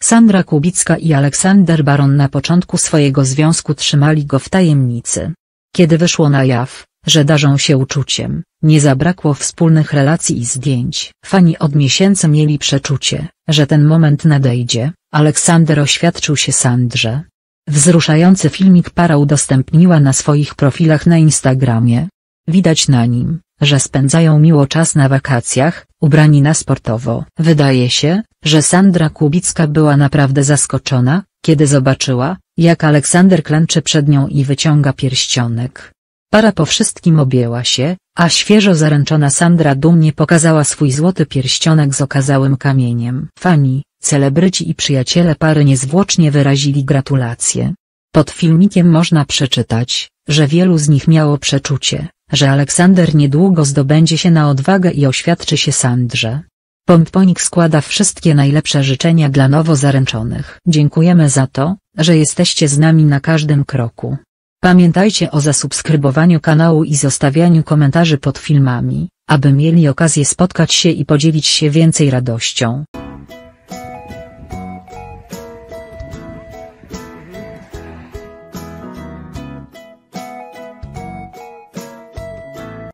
Sandra Kubicka i Aleksander Baron na początku swojego związku trzymali go w tajemnicy. Kiedy wyszło na jaw, że darzą się uczuciem, nie zabrakło wspólnych relacji i zdjęć. Fani od miesięcy mieli przeczucie, że ten moment nadejdzie. Aleksander oświadczył się Sandrze. Wzruszający filmik para udostępniła na swoich profilach na Instagramie. Widać na nim, że spędzają miło czas na wakacjach, ubrani na sportowo. Wydaje się, że Sandra Kubicka była naprawdę zaskoczona, kiedy zobaczyła, jak Aleksander klęczy przed nią i wyciąga pierścionek. Para po wszystkim objęła się, a świeżo zaręczona Sandra dumnie pokazała swój złoty pierścionek z okazałym kamieniem. Fani, celebryci i przyjaciele pary niezwłocznie wyrazili gratulacje. Pod filmikiem można przeczytać, że wielu z nich miało przeczucie, że Aleksander niedługo zdobędzie się na odwagę i oświadczy się Sandrze. Pomponik składa wszystkie najlepsze życzenia dla nowo zaręczonych. Dziękujemy za to, że jesteście z nami na każdym kroku. Pamiętajcie o zasubskrybowaniu kanału i zostawianiu komentarzy pod filmami, aby mieli okazję spotkać się i podzielić się więcej radością.